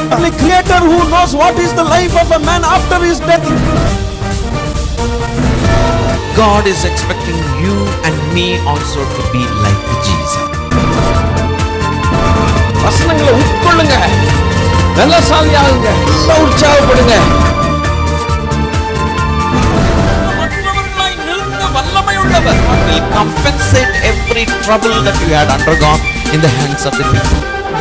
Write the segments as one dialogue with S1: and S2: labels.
S1: Only Creator who knows what is the life of a man after his death.
S2: God is expecting you and me also to be like Jesus.
S1: வசனங்களை உட்கொள்ளுங்க, பலசாலி ஆகுங்க, உற்சாகப்படுங்க.
S2: மற்றவர்களாய் நிறுத்த வல்லமை உள்ளவர். God will compensate every trouble that you had undergone in the hands of the people.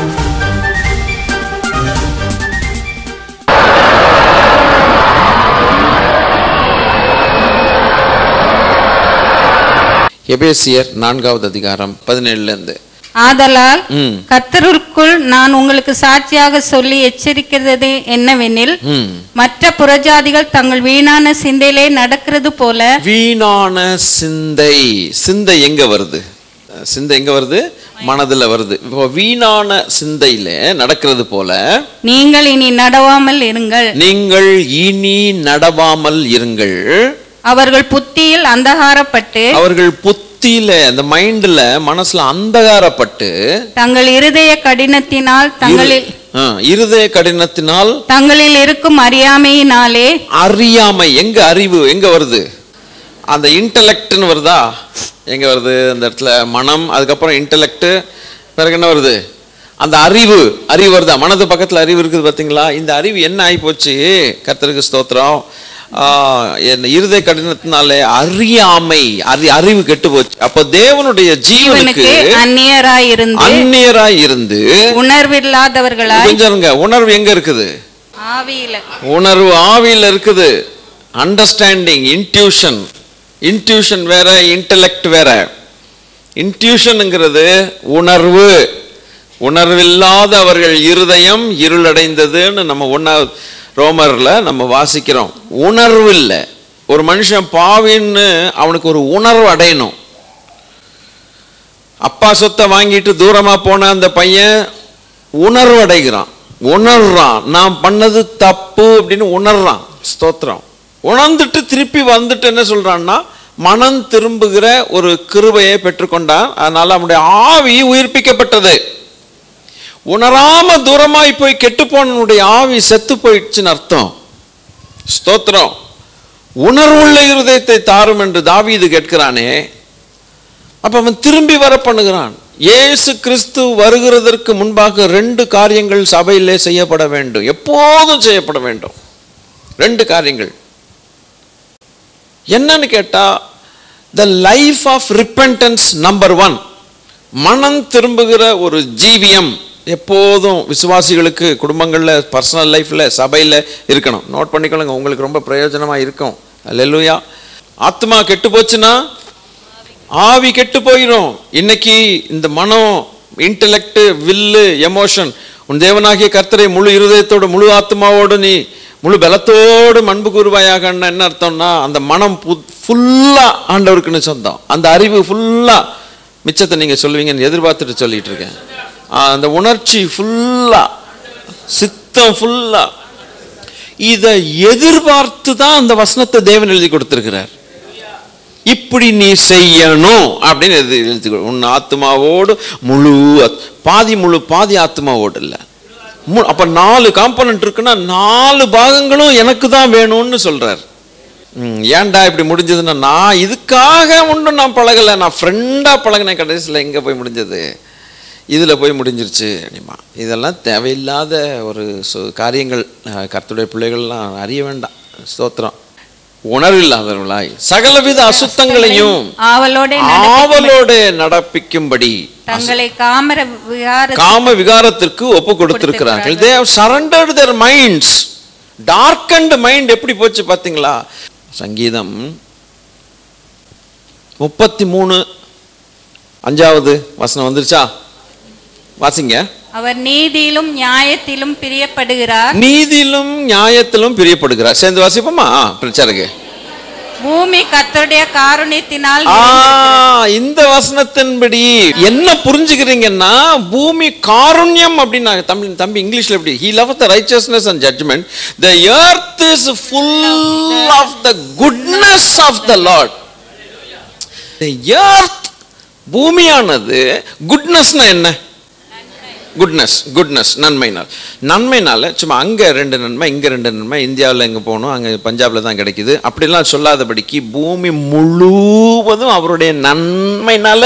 S2: எபேசியர் 4வது அதிகாரம் 17ல இருந்து.
S3: ஆதலால் கர்த்தருக்குள் நான் உங்களுக்கு சாட்சியாக சொல்லி எச்சரிக்கிறது என்னவெனில், மற்ற புறஜாதிகள் தங்கள் வீணான சிந்தையிலே நடக்கிறது போல.
S2: வீணான சிந்தை. சிந்தை எங்க வருது? சிந்தை எங்க வருது? மனதுல வருது. வீணான சிந்தையில நடக்கிறது போல
S3: நீங்கள் இனி நடவாமல் இருங்கள்.
S2: நீங்கள் இனி நடவாமல் இருங்கள்.
S3: அவர்கள் புத்தியில் அந்தகாரப்பட்டு,
S2: அவர்கள் புத்தியில, அந்த மைண்ட்ல, மனசுல அந்தகாரப்பட்டு,
S3: தங்கள் இருதய கடினத்தினால்,
S2: இருதய கடினத்தினால்,
S3: தங்களில் இருக்கும் அறியாமையினாலே.
S2: அறியாமை எங்க? அறிவு எங்க வருது? அந்த இன்டெலெக்ட்னு வருதா? எங்க வருது? அந்த இடத்துல மனம், அதுக்கப்புறம் இன்டெலெக்ட், பிறகு என்ன வருது? அந்த அறிவு. அறிவு வருதா? மனது பக்கத்துல அறிவு இருக்குது பாத்தீங்களா? இந்த அறிவு என்ன ஆகி போச்சு? கர்த்தருக்கு ஸ்தோத்திரம். இருதய கடினத்தினாலே அறியாமை, அறிவு கெட்டு போச்சு. அப்ப தேவனுடைய ஜீவனுக்கு அந்நியராய் இருந்து
S3: உணர்வில்லாதவர்களாய்.
S2: கொஞ்சம் உணர்வு எங்க இருக்குது?
S3: ஆவியில.
S2: உணர்வு ஆவியில இருக்குது. Understanding, intuition. இன்ட்யூஷன் வேற, இன்டெலெக்ட் வேற. இன்ட்யூஷன்ங்கிறது உணர்வு. உணர்வில்லாத அவர்கள் இருதயம் இருளடைந்ததுன்னு நம்ம ரோமர்ல நம்ம வாசிக்கிறோம். உணர்வு இல்லை. ஒரு மனுஷன் பாவின்னு அவனுக்கு ஒரு உணர்வு அடையணும். அப்பா சொத்தை வாங்கிட்டு தூரமா போன அந்த பையன் உணர்வு அடைகிறான், உணர்றான், நான் பண்ணது தப்பு அப்படின்னு உணர்றான். ஸ்தோத்திரம். உணர்ந்துட்டு திருப்பி வந்துட்டு என்ன சொல்றான்னா, மனம் திரும்புகிற ஒரு கிருபையை பெற்றுக்கொண்டான். அதனால அவனுடைய ஆவி உயிர்ப்பிக்கப்பட்டது. உணராம தூரமாய் போய் கெட்டு போனனுடைய ஆவி செத்து போயிடுச்சுன்னு அர்த்தம். ஸ்தோத்திரம். உணர்வுள்ள இருதயத்தை தாரும் என்று தாவீது கேட்கிறானே, அப்ப அவன் திரும்பி வர பண்ணுகிறான். இயேசு கிறிஸ்து வருகிறதற்கு முன்பாக 2 காரியங்கள் சபையிலே செய்யப்பட வேண்டும், எப்போதும் செய்யப்பட வேண்டும். 2 காரியங்கள் என்னன்னு கேட்டா, the life of repentance number 1. மனம் திரும்புகிற ஒரு ஜீவியம் எப்போதும் விசுவாசிகளுக்கு குடும்பங்கள்ல, பர்சனல் லைஃப்ல, சபையில இருக்கணும். நோட் பண்ணிக்கொள்ளுங்க, உங்களுக்கு ரொம்ப பிரயோஜனமா இருக்கும். அல்லேலூயா. ஆத்மா கெட்டு போச்சுன்னா ஆவி கெட்டு போயிடும். இன்னைக்கு இந்த மனம், இன்டெலெக்ட், வில்லு, எமோஷன், உன் தேவனாகிய கர்த்தரை முழு இருதயத்தோடு, முழு ஆத்மாவோடு, நீ முழு பலத்தோடு அன்பு கூறுவாயாக. என்ன அர்த்தம்னா, அந்த மனம் ஃபுல்லா ஆண்டவருக்குன்னு சொந்தம். அந்த அறிவு ஃபுல்லா, மிச்சத்தை நீங்க சொல்லுவீங்கன்னு எதிர்பார்த்துட்டு சொல்லிட்டு இருக்கேன். அந்த உணர்ச்சி ஃபுல்லா, சித்தம் ஃபுல்லா, இதை எதிர்பார்த்து தான் அந்த வசனத்தை தேவன் எழுதி கொடுத்திருக்கிறார். இப்படி நீ செய்யணும் அப்படின்னு எழுதி. உன் ஆத்மாவோடு முழு, பாதி ஆத்மாவோடு இல்லை. அப்ப 4 காம்பனன்ட் இருக்குன்னா 4 பாகங்களும் எனக்கு தான் வேணும்னு சொல்றார். ஏன்டா இப்படி முடிஞ்சதுன்னா, நான் இதுக்காக ஒன்றும் நான் பழகலை, நான் ஃப்ரெண்டா பழகினேன். கடைசியில் எங்க போய் முடிஞ்சது? இதுல போய் முடிஞ்சிருச்சு. இதெல்லாம் தேவையில்லாத ஒரு காரியங்கள். கர்த்தருடைய பிள்ளைகள்லாம் அறிய வேண்டாம். ஸ்தோத்திரம். உணர்வில்லாதவர்களாய் சகலவித அசுத்தங்களையும் ஆவலோட நடப்பிக்கும்படி
S3: தங்களை
S2: காம விகாரத்திற்கு ஒப்பு கொடுத்திருக்கிறார்கள். They have surrendered their minds. Darkened mind எப்படி போச்சு பாத்தீங்களா? சங்கீதம் 33 5வது வசனம் வந்துருச்சா? வாசிங்க.
S3: அவர் நீதியிலும் நியாயத்திலும் பிரியப்படுகிறார்.
S2: நீதியிலும் நியாயத்திலும் பிரியப்படுகிறார். சேர்ந்து வாசிப்போமா? பிரச்சாரக்கு.
S3: பூமி கர்த்தருடைய காருண்யத்தினால்.
S2: இந்த வசனத்தின்படி என்ன புரிஞ்சுக்கிறீங்கன்னா, பூமி காருண்யம் அப்படின்னா, தம்பி இங்கிலீஷ்ல எப்படி? He loveth the righteousness and judgment. The earth is full of the goodness of the Lord. The earth, பூமியானது, குட்னஸ்னா என்ன? குட்னஸ் நன்மைனால சும்மா அங்கே 2 நன்மை இங்கே 2 நன்மை, இந்தியாவில் எங்கே போகணும் அங்கே பஞ்சாபில் தான் கிடைக்குது அப்படிலாம் சொல்லாதபடிக்கு பூமி முழுவதும் அவருடைய நன்மைனால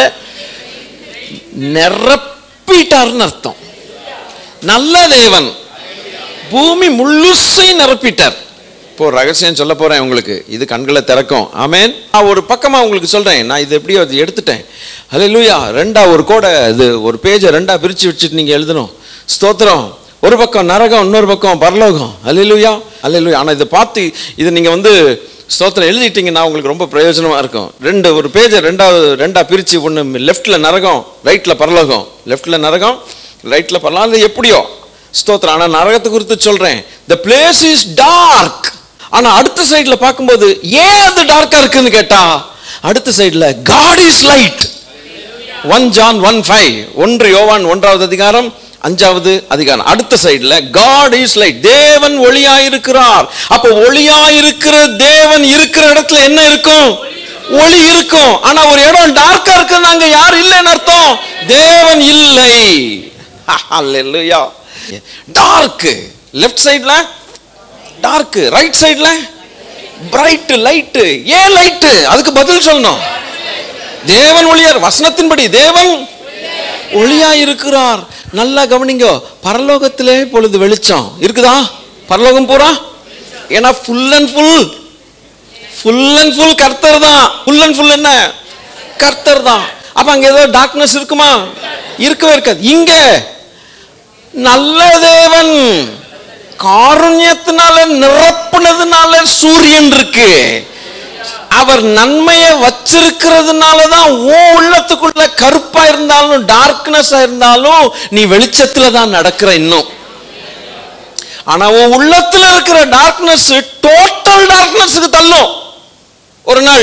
S2: நிரப்பிட்டார்னு அர்த்தம். நல்ல தேவன் பூமி முழுசையும் நிரப்பிட்டார். இப்போ ரகசியம் சொல்ல போறேன் உங்களுக்கு, இது கண்களை திறக்கும். ஆமென். நான் ஒரு பக்கமா உங்களுக்கு சொல்றேன், நான் இது எப்படியோ எடுத்துட்டேன். ஹல்லேலூயா. ஒரு கோடை இது ஒரு பேஜை 2ஆ பிரிச்சு வச்சுட்டு நீங்க எழுதணும். ஸ்தோத்திரம். ஒரு பக்கம் நரகம், இன்னொரு பக்கம் பரலோகம். ஹல்லேலூயா. ஆனா இதை பார்த்து இது நீங்க ஸ்தோத்திரம் எழுதிட்டீங்கன்னா உங்களுக்கு ரொம்ப பிரயோஜனமா இருக்கும். ஒரு பேஜை 2ஆ பிரிச்சு, ஒன்று லெஃப்ட்ல நரகம், ரைட்ல பரலோகம். லெஃப்ட்ல நரகம், ரைட்ல பரலோகம். அது எப்படியோ ஸ்தோத்திரம். ஆனா நரகத்தை குறித்து சொல்றேன். The place is dark. ஆனா அடுத்த சைடுல பார்க்கும்போது ஏன் அது டார்க்கா இருக்குன்னு கேட்டா, அடுத்த சைடுல God is light. 1 John 1:5, 1 யோவான் 1ஆவது அதிகாரம் 5ஆவது அதிகாரம். அடுத்த சைடுல God is light. தேவன் ஒளியாயிருக்கிறார். அப்ப ஒளியாயிருக்கிற தேவன் இருக்கிற இடத்துல என்ன இருக்கும்? ஒளி இருக்கும். ஆனா ஒரு இடம் டார்க்கா இருக்குன்னு அங்க யார் இல்லைன்னு அர்த்தம், தேவன் இல்லை. ஹல்லேலூயா. டார்க் லெஃப்ட் சைடுல, டார்க் ரைட் சைடுல பிரைட் லைட். ஏன் லைட்? அதுக்கு பதில் சொல்லணும். தேவன் ஒளியார், வசனத்தின்படி தேவன் ஒளியா இருக்கிறார். நல்லா கவனிங்க. பரலோகத்திலே பொழுது வெளிச்சம் இருக்குதா? பரலோகம் பூரா. ஏன்னா ஃபுல் அண்ட் ஃபுல் கர்த்தர் தான். ஃபுல் அண்ட் ஃபுல் என்ன? கர்த்தர் தான். அப்ப அங்க ஏதோ டார்க்னஸ் இருக்குமா? இருக்கவே இருக்காது. இங்க நல்ல தேவன் காருண்யத்தினால நிரப்புனதுனால சூரியன் இருக்கு. அவர் நன்மையை வச்சிருக்கிறதுனாலதான் உள்ளத்துக்குள்ள கருப்பா இருந்தாலும் டார்க்னஸ் இருந்தாலும் நீ வெளிச்சத்துல தான் நடக்கிற இன்னும். ஆனா உள்ளத்துல இருக்கிற டார்க்னஸ் டோட்டல் டார்க்னஸ்க்கு தள்ளும் ஒரு நாள்.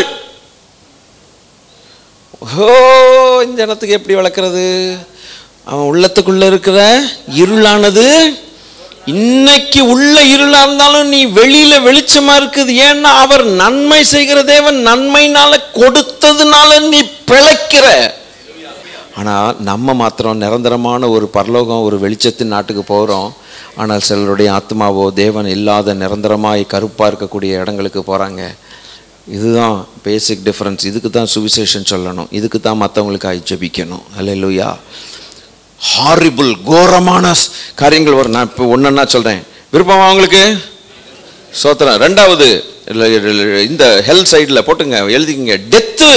S2: இந்த இடத்துக்கு எப்படி வளர்க்கிறது? அவன் உள்ளத்துக்குள்ள இருக்கிற இருளானது இன்னைக்கு உள்ள இருளா இருந்தாலும் நீ வெளியில வெளிச்சமா இருக்குது. ஏன்னா அவர் நன்மை செய்கிற தேவன், நன்மைனால கொடுத்ததுனால நீ பிழைக்கிற. ஆனா நம்ம மாத்திரம் நிரந்தரமான ஒரு பரலோகம், ஒரு வெளிச்சத்தின் நாட்டுக்கு போறோம். ஆனால் சிலருடைய ஆத்மாவோ தேவன் இல்லாத நிரந்தரமாய் கருப்பா இருக்கக்கூடிய இடங்களுக்கு போறாங்க. இதுதான் பேசிக் டிஃபரன்ஸ். இதுக்கு தான் சுவிசேஷன் சொல்லணும், இதுக்கு தான் மற்றவங்களுக்காக ஜெபிக்கணும். ஹல்லேலூயா. ஹாரிபிள், கோரமான காரியங்கள் வரும். நான் இப்போ ஒன்னா சொல்றேன், விருப்பமா உங்களுக்கு? சோத்திரம். 2வது இந்த ஹெல் சைடுல போட்டுங்க, எழுதிக்கங்க. டெத்து,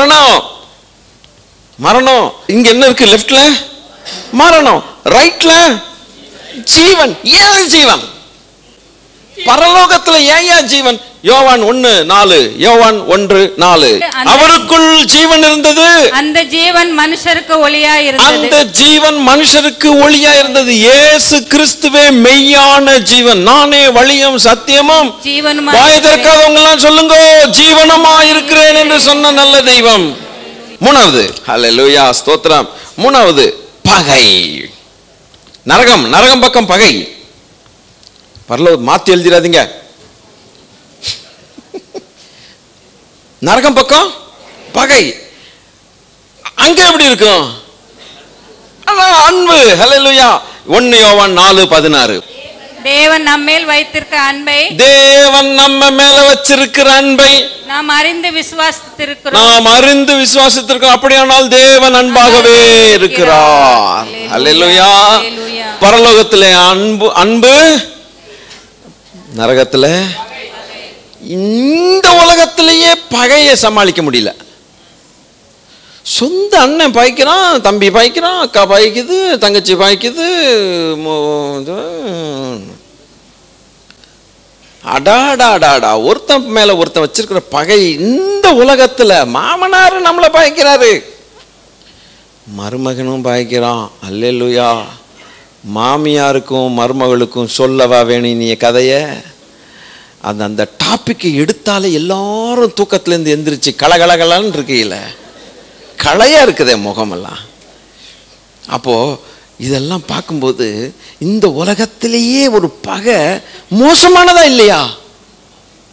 S2: மரணம். இங்க என்ன இருக்கு? லெஃப்ட்ல மரணம், ரைட்ல ஜீவன். ஏன் ஜீவன்? பரலோகத்துல ஏன் ஜீவன்? யோவான் 1:4, யோவான் 1:4. அவருக்குள் ஜீவன் இருந்தது,
S3: அந்த ஜீவன் மனுஷருக்கு ஒளியாய் இருந்தது.
S2: அந்த ஜீவன் மனுஷருக்கு ஒளியாய் இருந்தது. இயேசு கிறிஸ்துவே மெய்யான ஜீவன். நானே வழியும் சத்தியமும் ஜீவனும். வாய் திறக்காதவங்க எல்லாம் சொல்லுங்க, ஜீவனமா இருக்கிறேன் என்று சொன்ன நல்ல தெய்வம். 3வது, ஹல்லேலூயா, ஸ்தோத்திரம். 3வது பகை. நரகம் பக்கம் பகை. பரலோகம் மாத்தி எழுதிடாதீங்க. நரகம் பக்கம் பகை. அங்க எப்படி இருக்கும்? அன்பு. ஹல்லேலூயா. 1 யோவான் 4:16.
S3: தேவன் நம்மேல் வைத்திருக்க அன்பை,
S2: தேவன் நம்ம மேல வச்சிருக்கிற அன்பை
S3: நாம் அறிந்து விசுவாசித்திருக்கிறோம். அப்படியானால் தேவன் அன்பாகவே இருக்கிறார். ஹல்லேலூயா. பரலோகத்திலே அன்பு, நரகத்துல இந்த உலகத்திலேயே பகையை சமாளிக்க முடியல. சொந்த அண்ணன் பாய்க்கிறான், தம்பி பாய்க்கிறான், அக்கா பாய்க்குது, தங்கச்சி பாய்க்குது. அடாடாடாடா, ஒருத்தன் மேல ஒருத்தன் வச்சிருக்கிற பகை. இந்த உலகத்துல மாமனார் நம்மளை பாய்க்கிறாரு, மருமகனும் பாய்க்கிறான். அல்லேலூயா. மாமியாருக்கும் மருமகளுக்கும் சொல்லவா வேணும் நீ கதைய? அந்த டாபிக்கை எடுத்தாலே எல்லாரும் தூக்கத்திலேருந்து எந்திரிச்சு கலகலகலான்னு இருக்கையில களையா இருக்குதே முகமெல்லாம். அப்போ இதெல்லாம் பார்க்கும்போது இந்த உலகத்திலேயே ஒரு பகை மோசமானதா இல்லையா?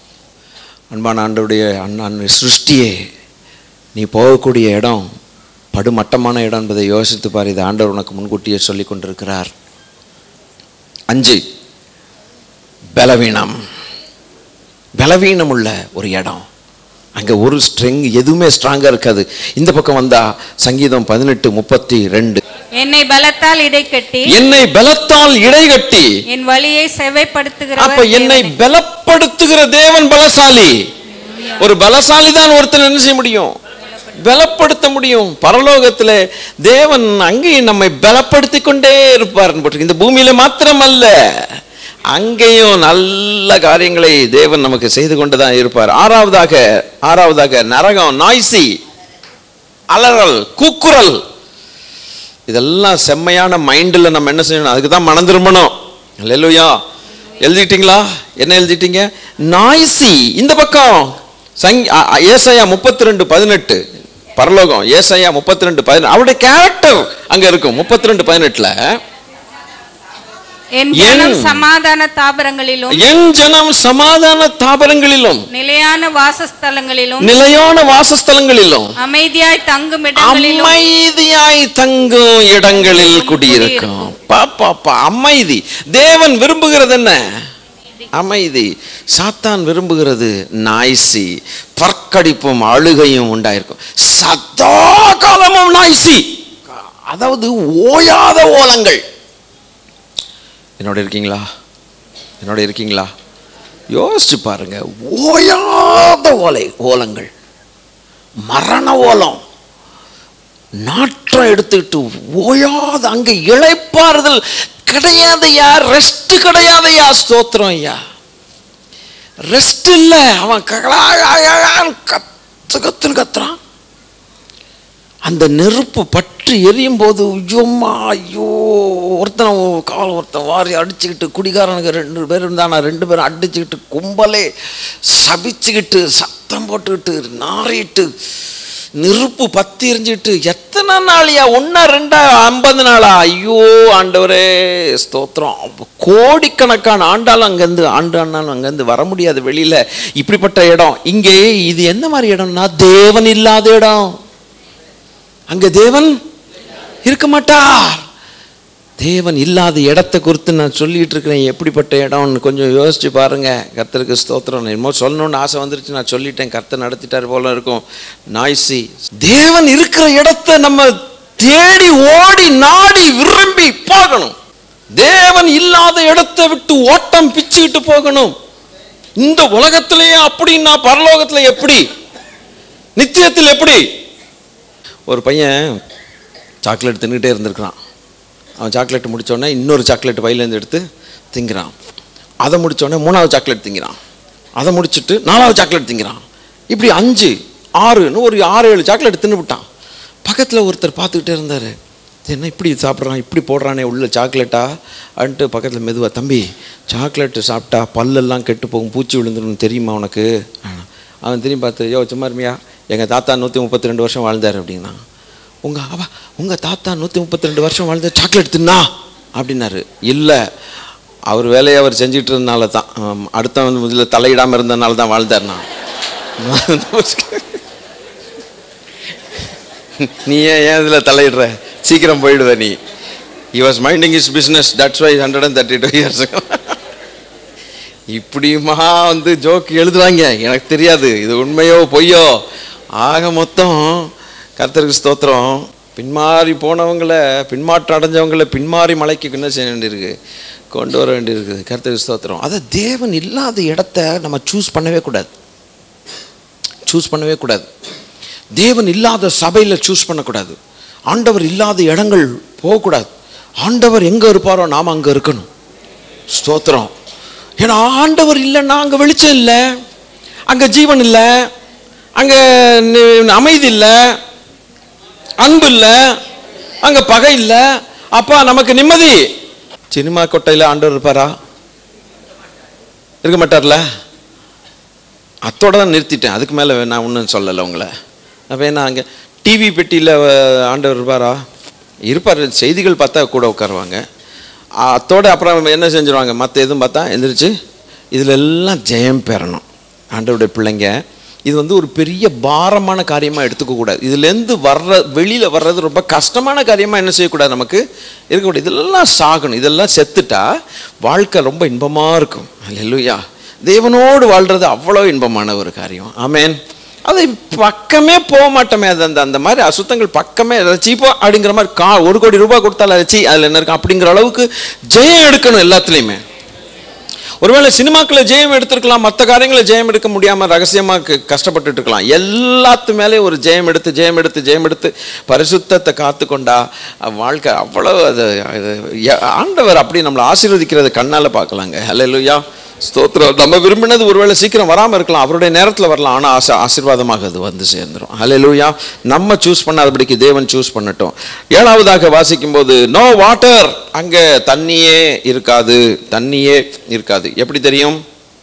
S3: அன்பான ஆண்டவருடைய சிருஷ்டியே, நீ போகக்கூடிய இடம்
S2: படுமட்டமான இடம் என்பதை யோசித்து பார். இது ஆண்டவர் உனக்கு முன்கூட்டியே சொல்லி கொண்டிருக்கிறார். 5, பலவீனம். பலவீனம் உள்ள ஒரு இடம். அங்க ஒரு எதுவுமே ஸ்ட்ராங்கா இருக்காது. இந்த பக்கம் வந்தா சங்கீதம் 18:32,
S4: என்னை பலத்தால் இடைக்கட்டி என் வழியை செவ்வைப்படுத்துகிறவர்.
S2: அப்ப என்னை பலப்படுத்துகிற தேவன் பலசாலி. ஒரு பலசாலி தான் ஒருத்தர் என்ன செய்ய முடியும்? பலப்படுத்த முடியும். பரலோகத்துல தேவன் அங்கேயும் நம்மை பலப்படுத்தி கொண்டே இருப்பார். இந்த பூமியில மாத்திரமல்ல, அங்கேயும் நல்ல காரியங்களை தேவன் நமக்கு செய்து கொண்டுதான் இருப்பார். ஆறாவதாக நரகம், நாய்சி, அலறல், கூக்குரல். இதெல்லாம் செம்மையான மைண்ட்ல நம்ம என்ன செய்யணும்? அதுக்கு தான் மனம் திரும்பணும். அல்லேலூயா. எழுதிட்டீங்களா? என்ன எழுதிட்டீங்க? நாய்சி. இந்த பக்கம் ஏசாயா 32:18, பரலோகம். ஏசாயா 32:18 அவருடைய கேரக்டர் அங்க இருக்கும். 32:18
S4: என் ஜனம் சமாதான தாபரங்களிலும் நிலையான வாசஸ்தலங்களிலும் அமைதியாய் தங்கும்
S2: இடங்களில் குடியிருக்கும். பாப்பா, அமைதி. தேவன் விரும்புகிறது என்ன? அமைதி. சாத்தான் விரும்புகிறது நாய்சி, பற்கடிப்பும் அழுகையும் உண்டாயிருக்கும். சதா காலமும் நாய்சி, அதாவது ஓயாத ஓலங்கள். என்னோட இருக்கீங்களா? யோசிச்சு பாருங்க. ஓயாத ஓலங்கள், மரண ஓலம், நாற்றம் எடுத்துக்கிட்டு ஓயாத. அங்க இளைப்பாறுதல் கிடையாதையா, ரெஸ்ட் கிடையாதையா. ஸ்தோத்திரம் ஐயா. ரெஸ்ட் இல்ல. அவன் கத்துறான். அந்த நெருப்பு பற்றி எரியும் போது ஐயோ, ஒருத்தன் வாரி அடிச்சுக்கிட்டு, குடிகாரனுக்கு 2 பேர் இருந்தானா, 2 பேரும் அடிச்சுக்கிட்டு, கும்பலே சபிச்சுக்கிட்டு, சத்தம் போட்டுக்கிட்டு, நாரிட்டு, நெருப்பு பத்தி எரிஞ்சுக்கிட்டு. எத்தனை நாளையா? 1 2 50 நாளா? ஐயோ ஆண்டவரே ஸ்தோத்திரம். கோடிக்கணக்கான ஆண்டாலும் அங்கேருந்து வர முடியாது வெளியில. இப்படிப்பட்ட இடம். இங்கே இது என்ன மாதிரி இடம்னா, தேவன் இல்லாத இடம். அங்க தேவன் இருக்க மாட்டார். தேவன் இல்லாத இடத்தை குறித்து நான் சொல்லிட்டு இருக்கிறேன். எப்படிப்பட்ட இடம்னு கொஞ்சம் யோசிச்சு பாருங்க. கர்த்தருக்கு ஸ்தோத்திரம். என்னமோ சொல்லணும்னு ஆசை வந்துருச்சு, நான் சொல்லிட்டேன். கர்த்தர் நடத்திட்டார் போல இருக்கும். நாய்சி. தேவன் இருக்கிற இடத்தை நம்ம தேடி ஓடி நாடி விரும்பி போகணும். தேவன் இல்லாத இடத்தை விட்டு ஓட்டம் பிச்சுக்கிட்டு போகணும். இந்த உலகத்திலேயே அப்படின்னா பரலோகத்துல எப்படி? நித்தியத்தில் எப்படி? ஒரு பையன் சாக்லேட் தின்னுகிட்டே இருந்திருக்கிறான். அவன் சாக்லேட் முடித்தோடனே இன்னொரு சாக்லேட் வயலேருந்து எடுத்து திங்கிறான். அதை முடித்தோடனே 3வது சாக்லேட் திங்கிறான். அதை முடிச்சுட்டு 4வது சாக்லேட் திங்கிறான். இப்படி 5 6ன்னு ஒரு 6 7 சாக்லேட் தின்னு விட்டான். பக்கத்தில் ஒருத்தர் பார்த்துக்கிட்டே இருந்தார். என்ன இப்படி சாப்பிட்றான், இப்படி போடுறானே உள்ள சாக்லேட்டா அப்படின்ட்டு பக்கத்தில் மெதுவாக, தம்பி சாக்லேட்டு சாப்பிட்டா பல்லெல்லாம் கெட்டு போகும், பூச்சி விழுந்துடும் தெரியுமா உனக்கு? அவன் திரும்பி பார்த்து, யோ சும்மா இருமியா, எங்கள் தாத்தா 132 வருஷம் வாழ்ந்தார் அப்படின்னா. உங்கள் தாத்தா 132 வருஷம் வாழ்ந்த சாக்லேட் தின்னா அப்படின்னாரு. இல்லை, அவர் வேலையை அவர் செஞ்சுட்டு இருந்தனால தான், அடுத்தவன் இதில் தலையிடாமல் இருந்ததுனால தான் வாழ்ந்தார்னா. நீ ஏன் இதில் தலையிடுற? சீக்கிரம் போயிடுவ நீ. He was minding his business, that's why 132 years. இப்படியுமா ஜோக் எழுதுவாங்க, எனக்கு தெரியாது இது உண்மையோ பொய்யோ. ஆக மொத்தம் கர்த்தருக்கு ஸ்தோத்திரம். பின்மாறி போனவங்களை, பின்மாற்றம் அடைஞ்சவங்களை பின்மாறி மலைக்கு என்ன செய்ய வேண்டியிருக்கு? கொண்டு வர வேண்டியிருக்குது. கர்த்தருக்கு ஸ்தோத்திரம். அதை தேவன் இல்லாத இடத்த நம்ம சூஸ் பண்ணவே கூடாது. தேவன் இல்லாத சபையில் சூஸ் பண்ணக்கூடாது. ஆண்டவர் இல்லாத இடங்கள் போகக்கூடாது. ஆண்டவர் எங்கே இருப்பாரோ நாம் அங்கே இருக்கணும். ஸ்தோத்திரம். ஏன்னா ஆண்டவர் இல்லைன்னா அங்கே வெளிச்சம் இல்லை, அங்கே ஜீவன் இல்லை, அங்கே அமைதி இல்லை, அன்பு இல்லை, அங்கே பகை இல்லை. அப்பா நமக்கு நிம்மதி. சினிமா கொட்டையில் ஆண்டவர் இருப்பாரா? இருக்க மாட்டார்ல. அத்தோடு தான் நிறுத்திட்டேன். அதுக்கு மேலே நான் ஒன்றும் சொல்லலை உங்களை. அப்போ என்ன அங்கே டிவி பெட்டியில் ஆண்டவர் இருப்பாரா? இருப்பார். செய்திகள் பார்த்தா கூட உட்காருவாங்க. அத்தோடு அப்புறம் என்ன செஞ்சுருவாங்க? மற்ற எதுவும் பார்த்தா எந்திரிச்சு இதில் எல்லாம் ஜெயம் பெறணும். ஆண்டவருடைய பிள்ளைங்க இது வந்து ஒரு பெரிய பாரமான காரியமாக எடுத்துக்கக்கூடாது. இதுலேருந்து வெளியில் வர்றது ரொம்ப கஷ்டமான காரியமாக என்ன செய்யக்கூடாது, நமக்கு இருக்கக்கூடாது. இதெல்லாம் சாகணும், இதெல்லாம் செத்துட்டா வாழ்க்கை ரொம்ப இன்பமாக இருக்கும். அல்லேலூயா. தேவனோடு வாழ்கிறது அவ்வளோ இன்பமான ஒரு காரியம். ஆமேன். அது பக்கமே போக மாட்டோமே, அது அந்த மாதிரி அசுத்தங்கள் பக்கமே ரசிப்போ அப்படிங்கிற மாதிரி 1 கோடி ரூபாய் கொடுத்தாலும் ரசி அதில் என்ன இருக்கும் அப்படிங்கிற அளவுக்கு ஜெயம் எடுக்கணும் எல்லாத்துலேயுமே. ஒருவேளை சினிமாக்களில் ஜெயம் எடுத்துருக்கலாம், மற்ற காரியங்களில் ஜெயம் எடுக்க முடியாமல் ரகசியமாக கஷ்டப்பட்டுட்டு இருக்கலாம். எல்லாத்து மேலே ஒரு ஜெயம் எடுத்து பரிசுத்தத்தை காத்து கொண்டா வாழ்க்கை அவ்வளோ அது ஆண்டவர் அப்படி நம்மளை ஆசீர்வதிக்கிறது கண்ணால் பார்க்கலாங்க. அல்லேலூயா, ஸ்தோத்திரம். நம்ம விரும்பினது ஒருவேளை சீக்கிரம் வராமல் இருக்கலாம், அவருடைய நேரத்தில் வரலாம், ஆனால் ஆசீர்வாதமாக அது வந்து சேர்ந்துடும். அல்லேலூயா. நம்ம சூஸ் பண்ணாதபடிக்கு தேவன் சூஸ் பண்ணட்டும். 7வதாக வாசிக்கும் போது நோ வாட்டர், அங்கே தண்ணியே இருக்காது. எப்படி தெரியும்?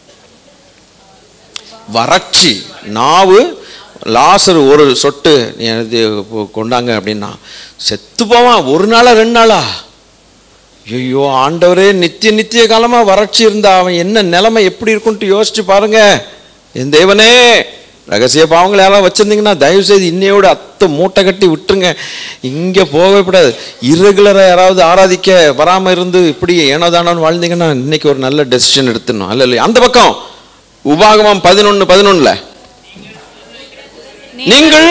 S2: வறட்சி. நாவு லாசர் ஒரு சொட்டு கொண்டாங்க அப்படின்னா செத்து போவான். 1 நாளா 2 நாளா? ஐயோ ஆண்டவரே, நித்திய காலமாக வறட்சி இருந்தா அவன் என்ன நிலைமை எப்படி இருக்குன்ட்டு யோசிச்சு பாருங்க. என் தேவனே, ரகசிய பாவங்களை யாராவது வச்சிருந்தீங்கன்னா தயவு செய்து இன்னையோடு மூட்டை கட்டி விட்டுருங்க. இங்கே போகவே கூடாது. இரெகுலராக யாராவது ஆராதிக்க வராமல் இருந்து இப்படி ஏனோதானோன்னு வாழ்ந்தீங்கன்னா இன்னைக்கு ஒரு நல்ல டெசிஷன் எடுத்துடணும். அல்ல அந்த பக்கம் உபாகமம் 11:11 நீங்கள்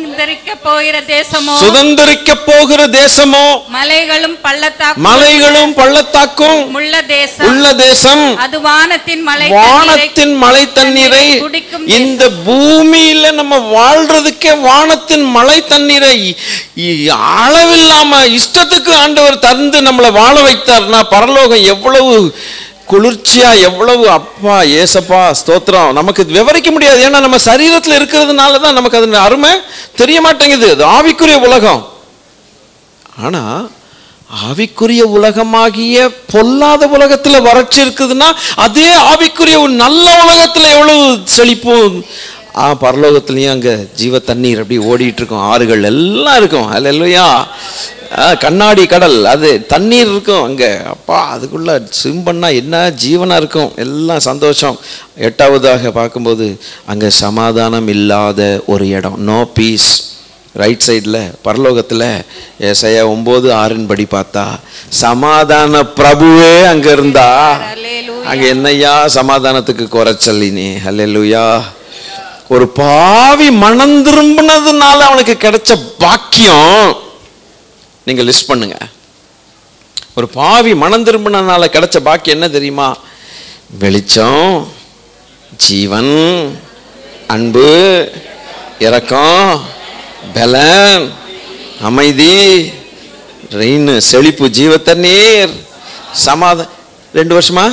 S2: சுதந்தரிக்க போகிற தேசமோ மலைகளும் பள்ளத்தாக்கும் உள்ள தேசம், அது வானத்தின் மழை தண்ணீரை, இந்த பூமியில நம்ம வாழ்றதுக்கே வானத்தின் மழை தண்ணீரை அளவில்லாம இஷ்டத்துக்கு ஆண்டவர் தந்து நம்மளை வாழ வைத்தார்னா பரலோகம் எவ்வளவு குளிர்ச்சியா, எவ்வளவு அப்பா ஏசப்பா ஸ்தோத்திரம். நமக்கு விவரிக்க முடியாது. ஏன்னா நம்ம சரீரத்தில் இருக்கிறதுனால தான் நமக்கு அது அருமை தெரிய மாட்டேங்குது. அது ஆவிக்குரிய உலகம். ஆனா ஆவிக்குரிய உலகமாகிய பொல்லாத உலகத்துல வறட்சி இருக்குதுன்னா அதே ஆவிக்குரிய ஒரு நல்ல உலகத்துல எவ்வளவு செழிப்பும் பரலோகத்திலையும் அங்க ஜீவ தண்ணீர் அப்படி ஓடிட்டு இருக்கும், ஆறுகள் எல்லாம் இருக்கும். அல்லேலூயா. கண்ணாடி கடல், அது தண்ணீர் இருக்கும் அங்கே. அப்பா அதுக்குள்ள ஸ்விம் பண்ணால் என்ன ஜீவனாக இருக்கும், எல்லாம் சந்தோஷம். 8வதாக பார்க்கும்போது அங்கே சமாதானம் இல்லாத ஒரு இடம், நோ பீஸ். ரைட் சைடில் பரலோகத்தில் ஏசாயா 9:6 படி பார்த்தா சமாதான பிரபுவே அங்கே இருந்தா அங்கே என்னையா சமாதானத்துக்கு குறைச்சல்லினே. அல்லேலூயா. ஒரு பாவி மனம் திரும்பினதுனால அவனுக்கு கிடைச்ச பாக்கியம் நீங்க லிஸ்ட் பண்ணுங்க. ஒரு பாவி மனம் திரும்பினால கிடைச்ச பாக்கியம் என்ன தெரியுமா? வெளிச்சம், ஜீவன், அன்பு, இரக்கம், பலன், அமைதி, ரெயின், செழிப்பு, ஜீவ தண்ணீர், சமாதானம். 2 வருஷமா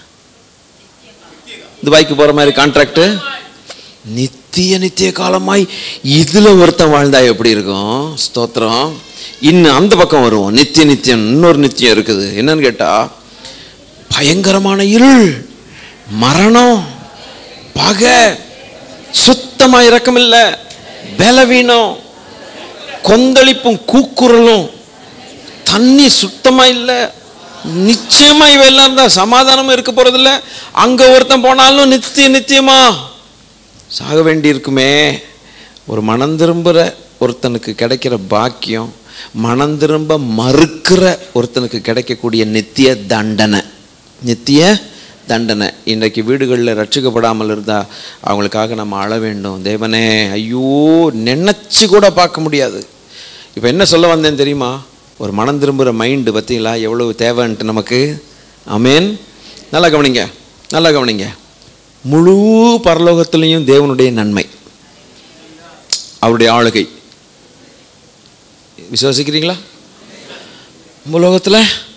S2: துபாய்க்கு போற மாதிரி கான்ட்ராக்ட். நித்திய காலமாய் இதுல ஒருத்தன் வாழ்ந்தா எப்படி இருக்கும்? ஸ்தோத்திரம். இன்னும் அந்த பக்கம் வருவோம். நித்தியம் இன்னொரு நித்தியம் இருக்குது. என்னன்னு கேட்டா பயங்கரமான இருள், மரணம், பகை, சுத்தமா இரக்கம் இல்ல, பலவீனம், கொந்தளிப்பும் கூக்குரலும், தண்ணி சுத்தமா இல்ல. நிச்சயமா இவெல்லாம் இருந்தா சமாதானமும் இருக்க போறதில்ல. அங்க ஒருத்தன் போனாலும் நித்தியமா சாக வேண்டி இருக்குமே. ஒரு மனம் திரும்புற ஒருத்தனுக்கு கிடைக்கிற பாக்கியம், மனம் திரும்ப மறுக்கிற ஒருத்தனுக்கு கிடைக்கக்கூடிய நித்திய தண்டனை. இன்றைக்கு வீடுகளில் ரட்சிக்கப்படாமல் இருந்தால் அவங்களுக்காக நம்ம அழ வேண்டும். தேவனே, ஐயோ நினைச்சு கூட பார்க்க முடியாது. இப்போ என்ன சொல்ல வந்தேன் தெரியுமா? ஒரு மனம் திரும்புகிற மைண்டு பார்த்தீங்களா எவ்வளவு தேவைன்ட்டு நமக்கு. ஆமேன். நல்லா கவனிங்க. முழு பரலோகத்திலையும் தேவனுடைய நன்மை, அவருடைய ஆளுகை. விசுவாசிக்கிறீங்களா? உலகத்தில்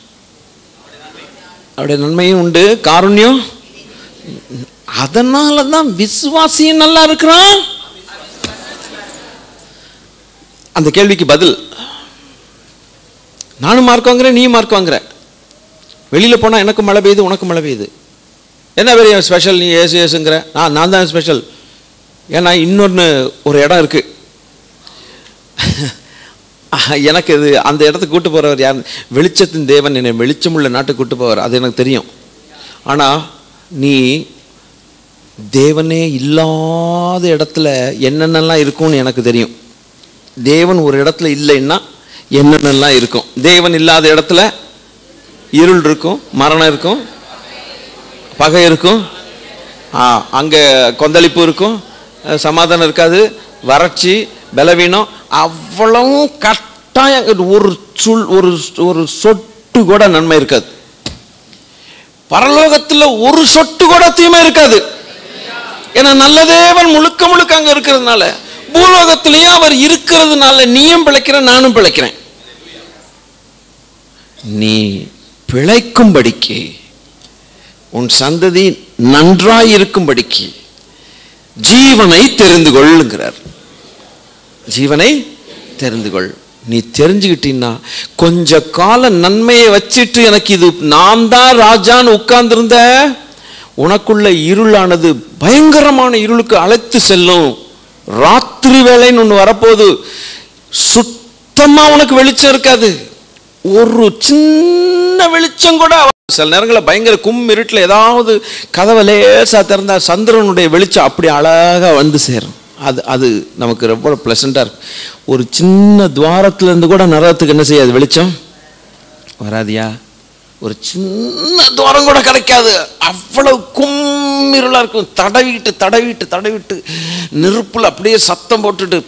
S2: அவருடைய நன்மையும் உண்டு, காருண்யம். அதனால தான் விசுவாசியும் நல்லா இருக்கிறான். அந்த கேள்விக்கு பதில், நானும் மார்க் வாங்குறேன், நீயும் மார்க் வாங்குற. வெளியில் போனால் எனக்கும் மழை பெய்யுது, உனக்கும் மழை பெய்யுது. என்ன பெரிய ஸ்பெஷல்? நீ ஏசுங்கிற, நான் தான் ஸ்பெஷல். ஏன்னா இன்னொன்று ஒரு இடம் இருக்கு, எனக்கு இது அந்த இடத்துக்கு கூட்டு போறவர் யார்? வெளிச்சத்தின் தேவன் என்னை வெளிச்சமுள்ள நாட்டுக்கு கூட்டு போவார், அது எனக்கு தெரியும். ஆனால் நீ தேவனே இல்லாத இடத்துல என்னென்னலாம் இருக்கும்னு எனக்கு தெரியும். தேவன் ஒரு இடத்துல இல்லைன்னா என்னென்னலாம் இருக்கும். தேவன் இல்லாத இடத்துல இருள் இருக்கும், மரணம் இருக்கும், பகை இருக்கும், அங்கே கொந்தளிப்பு இருக்கும், சமாதானம் இருக்காது, வறட்சி, பலவீனம், அவ்வளவும் கட்டாயம். ஒரு சொட்டு கூட நன்மை இருக்காது. பரலோகத்தில் ஒரு சொட்டு கூட தீமை இருக்காது. ஏன்னா நல்ல தேவன் முழுக்க முழுக்க அங்க இருக்கிறதுனால. பூலோகத்திலையும் அவர் இருக்கிறதுனால நீயும் பிழைக்கிற, நானும் பிழைக்கிறேன். நீ பிழைக்கும்படிக்கு, உன் சந்ததி நன்றாய் இருக்கும்படிக்கு ஜீவனை தெரிந்து கொள்ளுங்கிறார். ஜீவனை தெரிந்து கொள். நீ தெரிஞ்சுக்கிட்டீன்னா கொஞ்ச கால நன்மையை வச்சிட்டு எனக்கு இது நான் தான் ராஜான்னு உட்கார்ந்திருந்த, உனக்குள்ள இருளானது பயங்கரமான இருளுக்கு அழைத்து செல்லும். ராத்திரி வேளைன்னு ஒன்று வரப்போது, சுத்தமா உனக்கு வெளிச்சம் இருக்காது. ஒரு சின்ன வெளிச்சம் கூட. சில நேரங்களில் பயங்கர இருட்டில் ஏதாவது கதவை லேசா திறந்தா சந்திரனுடைய வெளிச்சம் அப்படி அழகா வந்து சேரும். அது நமக்கு ரொம்ப பிளசண்டா இருக்கு. ஒரு சின்ன துவாரத்துல இருந்து கூட நரகத்துக்கு என்ன செய்யாது, வெளிச்சம் வராதியா? ஒரு சின்ன துவாரம் கூட கிடைக்காது, அவ்வளவு கும்மிருளா இருக்கும். தடவிட்டு தடவிட்டு தடவிட்டு நெருப்புல அப்படியே சத்தம் போட்டுட்டு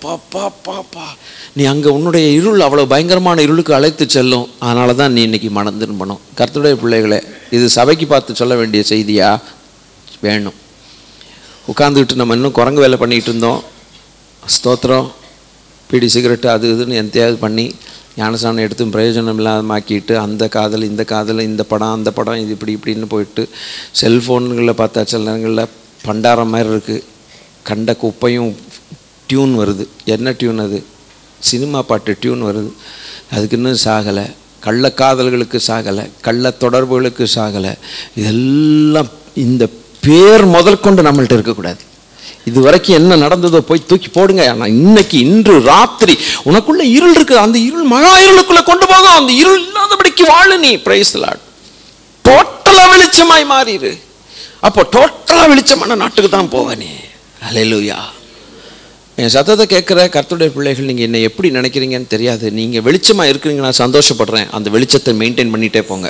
S2: பா நீ அங்க உன்னுடைய இருள் அவ்வளவு பயங்கரமான இருளுக்கு அழைத்து செல்லும். அதனாலதான் நீ இன்னைக்கு மனம் திரும்பணும். கர்த்தருடைய பிள்ளைகளே, இது சபைக்கு பார்த்து சொல்ல வேண்டிய செய்தியா வேணும். உட்காந்துக்கிட்டு நம்ம இன்னும் குரங்கு வேலை பண்ணிகிட்டு இருந்தோம். ஸ்தோத்திரம், பீடி சிகரெட்டு அது இதுன்னு எந்தையாவது பண்ணி ஞானசானம் எடுத்து பிரயோஜனம் இல்லாதமாக்கிட்டு அந்த காதல் இந்த காதல், இந்த படம் அந்த படம், இது இப்படின்னு போயிட்டு செல்ஃபோன்களில் பார்த்தா சில நேரங்களில் பண்டாரம் மாதிரி இருக்குது. கண்ட குப்பையும் டியூன் வருது. என்ன டியூன் அது? சினிமா பாட்டு டியூன் வருது. அதுக்கு இன்னும் சாகலை. கள்ள காதல்களுக்கு சாகலை, கள்ள தொடர்புகளுக்கு சாகலை. இதெல்லாம் இந்த பேர் முதல் கொண்டு நம்மள்ட்ட இருக்கக்கூடாது. இது வரைக்கும் என்ன நடந்ததோ போய் தூக்கி போடுங்க. ஆனால் இன்னைக்கு இன்று ராத்திரி உனக்குள்ள இருள் இருக்குது, அந்த இருள் மகா இருளுக்குள்ள கொண்டு போகும். அந்த இருள் இல்லாதபடிக்கு வாழு நீ. Praise the lord. டோட்டலா வெளிச்சமாய் மாறிடு. அப்போ டோட்டலா வெளிச்சமான நாட்டுக்கு தான் போவ நீ. ஹல்லேலூயா. என் சத்தத்தை கேட்குற கர்த்தருடைய பிள்ளைகள், நீங்கள் என்னை எப்படி நினைக்கிறீங்கன்னு தெரியாது. நீங்கள் வெளிச்சமாக இருக்கிறீங்க, நான் சந்தோஷப்படுறேன். அந்த வெளிச்சத்தை மெயின்டைன் பண்ணிகிட்டே போங்க.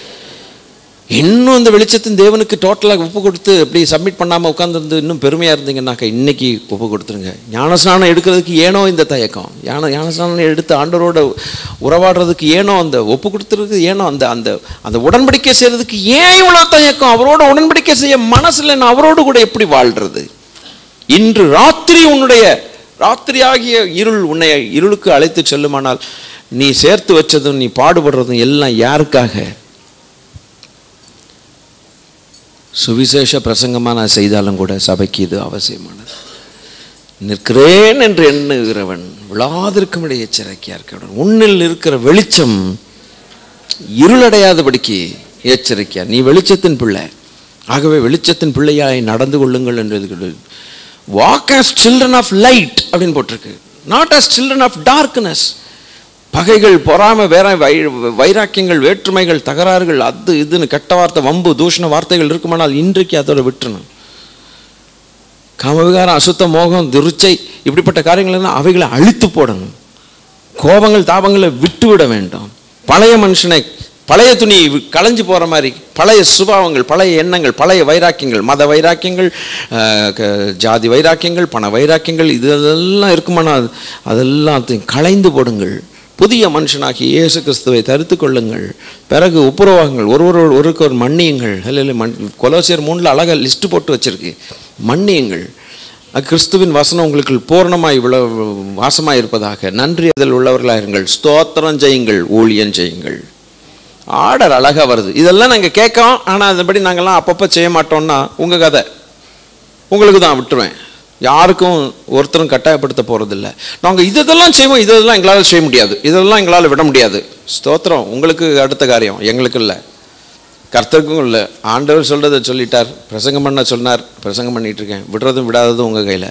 S2: இன்னும் அந்த வெளிச்சத்தின் தேவனுக்கு டோட்டலாக ஒப்பு கொடுத்து அப்படி சப்மிட் பண்ணாமல் உட்காந்துருந்து இன்னும் பெருமையாக இருந்தீங்கன்னாக்கா இன்னைக்கு ஒப்பு கொடுத்துருங்க. ஞானஸ்நானம் எடுக்கிறதுக்கு ஏனோ இந்த தயக்கம், ஞானஸ்நானம் எடுத்து ஆண்டவரோட உறவாடுறதுக்கு ஏனோ அந்த ஒப்பு கொடுத்துருக்கு, ஏனோ அந்த அந்த அந்த உடன்படிக்கை செய்கிறதுக்கு ஏன் இவ்வளோ தயக்கம்? அவரோட உடன்படிக்கை செய்ய மனசில் நான் அவரோடு கூட எப்படி வாழ்கிறது? இன்று ராத்திரி உன்னுடைய ராத்திரியாகிய இருள் உன்னை இருளுக்கு அழைத்து செல்லுமானால் நீ சேர்த்து வச்சதும் நீ பாடுபடுறதும் எல்லாம் யாருக்காக? சுவிசேஷ பிரசங்கமாக நான் செய்தாலும் கூட சபைக்கு இது அவசியமானது. நிற்கிறேன் என்று எண்ணுகிறவன் விழாதிருக்கும்படி எச்சரிக்கையா இருக்கிறவன். உன்னில் இருக்கிற வெளிச்சம் இருளடையாதபடிக்கு எச்சரிக்கையா. நீ வெளிச்சத்தின் பிள்ளை, ஆகவே வெளிச்சத்தின் பிள்ளையாய் நடந்து கொள்ளுங்கள் என்று walk as children of light அப்படின்னு போட்டிருக்கு, not as children of darkness. பகைகள், பொறாமை, வேற வைராக்கியங்கள், வேற்றுமைகள், தகராறுகள், அது இதுன்னு கெட்ட வார்த்தை, வம்பு, தூஷண வார்த்தைகள் இருக்குமானால் இன்றைக்கு அதோட விட்டுணும். காமவிகாரம், அசுத்த, மோகம், துருச்சை, இப்படிப்பட்ட காரியங்கள் அவைகளை அழித்து போடணும். கோபங்கள், தாபங்களை விட்டு விட வேண்டும். பழைய மனுஷனை, பழைய துணி களைஞ்சு போகிற மாதிரி பழைய சுபாவங்கள், பழைய எண்ணங்கள், பழைய வைராக்கியங்கள், மத வைராக்கியங்கள், ஜாதி வைராக்கியங்கள், பண வைராக்கியங்கள், இதெல்லாம் இருக்குமானால் அதெல்லாம் களைந்து போடுங்கள். புதிய மனுஷனாகி இயேசு கிறிஸ்துவை தரித்து கொள்ளுங்கள். பிறகு ஒப்புரவாகுங்கள், ஒருவருக்கு ஒரு மன்னியுங்கள். கொலோசியர் 3 அழகாக லிஸ்ட்டு போட்டு வச்சிருக்கு. மன்னியுங்கள். கிறிஸ்துவின் வசனம் உங்களுக்கு பூர்ணமாய் வாசமாய் இருப்பதாக. நன்றி அதில் உள்ளவர்களாக இருங்கள். ஸ்தோத்திரம் செய்யுங்கள், ஊழியம் செய்யுங்கள். ஆர்டர் அழகாக வருது. இதெல்லாம் நாங்கள் கேட்கோம், ஆனால் அதன்படி நாங்கள்லாம் அப்பப்போ செய்ய மாட்டோம்னா உங்கள் கதை, உங்களுக்கு தான் விட்டுருவேன். யாருக்கும் ஒருத்தரும் கட்டாயப்படுத்த போகிறதில்ல. நாங்கள் இதெல்லாம் செய்வோம், இதெல்லாம் எங்களால் செய்ய முடியாது, இதெல்லாம் எங்களால் விட முடியாது. ஸ்தோத்திரம், உங்களுக்கு அடுத்த காரியம், எங்களுக்கு இல்லை, கர்த்தருக்கும் இல்லை. ஆண்டவர் சொல்கிறத சொல்லிட்டார், பிரசங்கம் பண்ண சொன்னார், பிரசங்கம் பண்ணிகிட்டு இருக்கேன். விடுறதும் விடாததும் உங்கள் கையில்.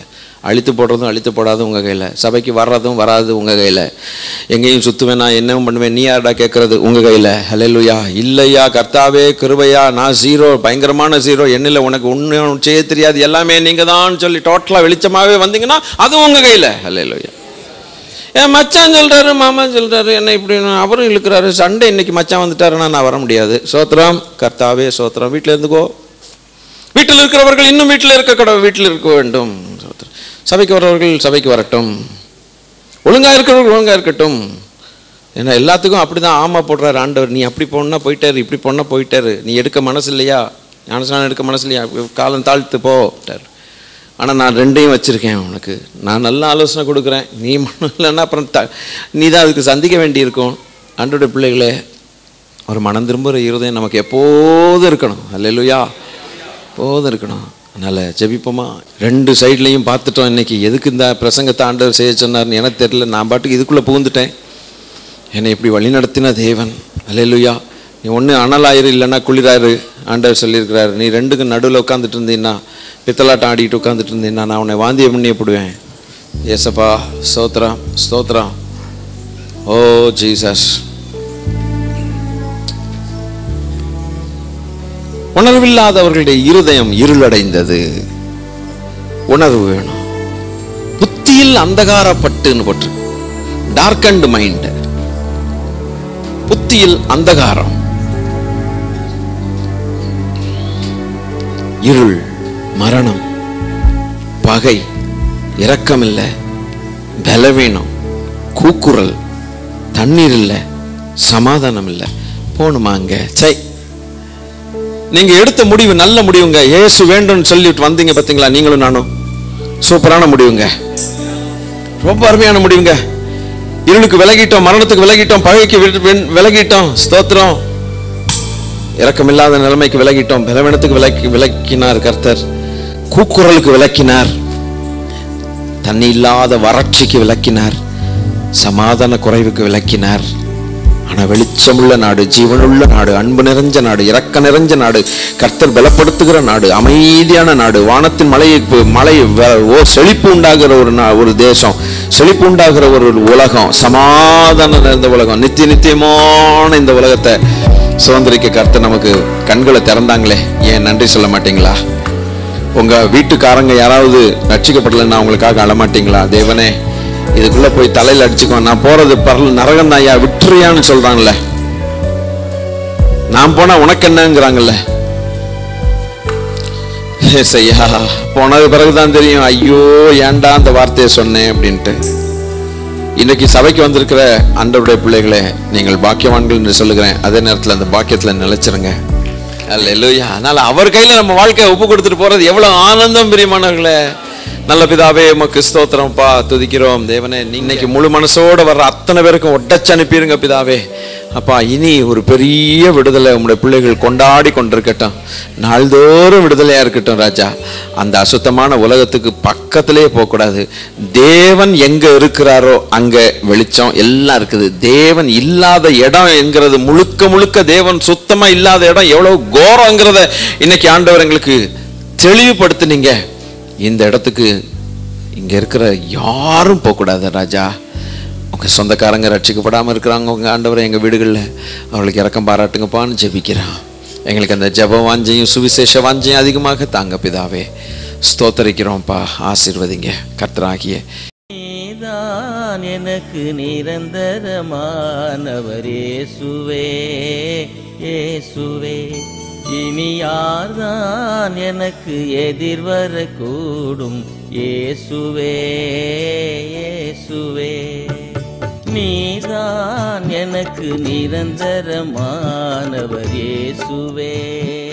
S2: அழித்து போடுறதும் அழித்து போடாதும் உங்கள் கையில். சபைக்கு வர்றதும் வராது உங்கள் கையில். எங்கேயும் சுற்றுவேன், நான் என்னவும் பண்ணுவேன், நீ யாரடா கேட்குறது உங்கள் கையில். ஹல்லேலூயா. இல்லையா கர்த்தாவே கிருபையா, நான் ஜீரோ, பயங்கரமான ஜீரோ, என்னில் உனக்கு ஒன்றும் செய்ய தெரியாது, எல்லாமே நீங்கள் தான் சொல்லி டோட்டலாக வெளிச்சமாகவே வந்தீங்கன்னா அதுவும் உங்கள் கையில். ஹல்லேலூயா. என் மச்சான் சொல்கிறாரு, மாமா சொல்கிறாரு, என்ன இப்படி அவரும் இழுக்கிறாரு, சண்டே இன்னைக்கு மச்சான் வந்துட்டாருன்னா நான் வர முடியாது. சோத்திரம் கர்த்தாவே சோத்திரம். வீட்டில் இருந்துக்கோ. வீட்டில் இருக்கிறவர்கள் இன்னும் வீட்டில் வீட்டில் இருக்க வேண்டும். சபைக்கு வரவர்கள் சபைக்கு வரட்டும். ஒழுங்காக இருக்கிறவர்கள் ஒழுங்காக இருக்கட்டும். ஏன்னா எல்லாத்துக்கும் அப்படி தான் ஆமாம் போடுறாரு ஆண்டவர். நீ அப்படி போனா போயிட்டாரு, இப்படி போனால் போயிட்டாரு, நீ எடுக்க மனசு இல்லையா, ஞானஸ்நானம் எடுக்க மனசு இல்லையா, காலம் தாழ்த்து போட்டார். ஆனால் நான் ரெண்டையும் வச்சுருக்கேன் உனக்கு. நான் நல்ல ஆலோசனை கொடுக்குறேன், நீ மனம் இல்லைன்னா அப்புறம் நீ தான் அதுக்கு சந்திக்க வேண்டியிருக்கும். ஆண்டோடைய பிள்ளைகளே, ஒரு மனம் திரும்புகிற இருதயம் நமக்கு எப்போதும் இருக்கணும். அல்லேலூயா, எப்போதும் இருக்கணும். அதனால் ஜெபிப்போமா? ரெண்டு சைட்லேயும் பார்த்துட்டோம். இன்றைக்கி எதுக்கு இந்த பிரசங்கத்தை ஆண்டவர் செய்ய சொன்னார்னு எனக்கு தெரியல. நான் பாட்டுக்கு இதுக்குள்ளே புகுந்துட்டேன். என்னை இப்படி வழி நடத்தின தேவன். அல்லேலூயா. நீ ஒன்று அனலாயிரு இல்லைன்னா குளிராயிரு ஆண்டவர் சொல்லியிருக்கிறாரு. நீ ரெண்டுக்கும் நடுவில் உட்காந்துட்டு இருந்தீங்கன்னா, பித்தலாட்டம் ஆடிட்டு உட்காந்துட்டு இருந்தீங்கன்னா நான் உன்னை வாந்திய பண்ணியப்படுவேன். ஏசப்பா ஸ்தோத்திரம் ஸ்தோத்திரம். ஓ ஜீசஸ். உணர்வில்லாதவர்களுடைய இருதயம் இருளடைந்தது. உணர்வு வேணும். புத்தியில் அந்தகாரப்பட்டுன்னு போட்டு, டார்க்கண்ட் மைண்ட். புத்தியில் அந்தகாரம், இருள், மரணம், பகை, இரக்கமில்லை, பலவீனம், கூக்குரல், தண்ணீர் இல்லை, சமாதானம் இல்லை. போணுமாங்க? சை, நீங்க எடுத்த முடிவு நல்ல முடிவுங்க. இயேசு வேண்டும்னு சொல்லிட்டு வந்தீங்க பார்த்தீங்களா, நீங்களும் நானும். சூப்பரான முடிவுங்க, ரொம்ப அருமையான முடிவுங்க. இருளுக்கு விலகிட்டோம், மரணத்துக்கு விலகிட்டோம், பகைக்கு விலகிட்டோம். ஸ்தோத்திரம். இரக்கமில்லாத நிலைமைக்கு விலகிட்டோம். பலவீனத்துக்கு விலக்கினார் கர்த்தர். கூக்குரலுக்கு விலக்கினார். தண்ணி இல்லாத வறட்சிக்கு விலக்கினார். சமாதான குறைவுக்கு விலக்கினார். ஆனால் வெளிச்சமுள்ள நாடு, ஜீவனுள்ள நாடு, அன்பு நிறைஞ்ச நாடு, இரக்க நிறைஞ்ச நாடு, கர்த்தர் பலப்படுத்துகிற நாடு, அமைதியான நாடு, வானத்தின் மழை செழிப்பு உண்டாகிற ஒரு தேசம், செழிப்பு உண்டாகிற ஒரு உலகம், சமாதானம் நிறைந்த உலகம், நித்தியமான இந்த உலகத்தை சுதந்திரிக்க கர்த்தர் நமக்கு கண்களை திறந்தாங்களே. ஏன் நன்றி சொல்ல மாட்டீங்களா? உங்க வீட்டுக்காரங்க யாராவது ரட்சிக்கப்படலைன்னா அவங்களுக்காக அழமாட்டீங்களா? தேவனே, இதுக்குள்ள போய் தலையில அடிச்சுக்கோ, நான் போறது நரகம் தான் ஐயா, விட்டுறியான்னு சொல்றாங்கல்ல. நான் போனா உனக்கு என்னங்கிறாங்கல்ல. ஐயா, போனது பிறகுதான் தெரியும், ஐயோ ஏன்டா அந்த வார்த்தையை சொன்னேன் அப்படின்ட்டு. இன்னைக்கு சபைக்கு வந்திருக்கிற ஆண்டவருடைய பிள்ளைகளே, நீங்கள் பாக்கியவான்கள் என்று சொல்லுகிறேன். அதே நேரத்தில் அந்த பாக்கியத்துல நிலைச்சிருங்க. அல்லேலூயா. அதனால அவர் கையில நம்ம வாழ்க்கையை ஒப்பு கொடுத்துட்டு போறது எவ்வளவு ஆனந்தம் பிரியமானவர்களே. நல்ல பிதாவே, உமக்கு ஸ்தோத்திரம்ப்பா, துதிக்கிறோம். தேவனே, இன்னைக்கு முழு மனசோட வர்ற அத்தனை பேருக்கும் ஒட்டச்சு அனுப்பிடுங்க பிதாவே. அப்பா, இனி ஒரு பெரிய விடுதலை உங்களுடைய பிள்ளைகள் கொண்டாடி கொண்டிருக்கட்டும். நாள்தோறும் விடுதலையா இருக்கட்டும் ராஜா. அந்த அசுத்தமான உலகத்துக்கு பக்கத்திலே போகக்கூடாது. தேவன் எங்க இருக்கிறாரோ அங்க வெளிச்சம் எல்லாம் இருக்குது. தேவன் இல்லாத இடம் என்கிறது முழுக்க முழுக்க, தேவன் சுத்தமா இல்லாத இடம் எவ்வளவு கோரங்கிறத இன்னைக்கு ஆண்டவர் எங்களுக்கு தெளிவுபடுத்தினீங்க. இந்த இடத்துக்கு இங்க இருக்கிற யாரும் போகக்கூடாது ராஜா. உங்க சொந்தக்காரங்க ரட்சிக்கப்படாமல் இருக்கிறாங்க உங்க ஆண்டவரை எங்க வீடுகளில், அவர்களுக்கு இரக்கம் பாராட்டுங்கப்பான்னு ஜெபிக்கிறான். எங்களுக்கு அந்த ஜெப வாஞ்சையும் சுவிசேஷ வாஞ்சையும் அதிகமாக தாங்க பிதாவே. ஸ்தோத்தரிக்கிறோம்ப்பா, ஆசீர்வதிங்க கர்த்தராகிய.
S5: நீதான் எனக்கு நிரந்தரமானவர் இயேசுவே, இயேசுவே. இனி யார்தான் எனக்கு எதிர்வரக்கூடும்? இயேசுவே, இயேசுவே. நீதான் எனக்கு நிரந்தரமானவர் இயேசுவே.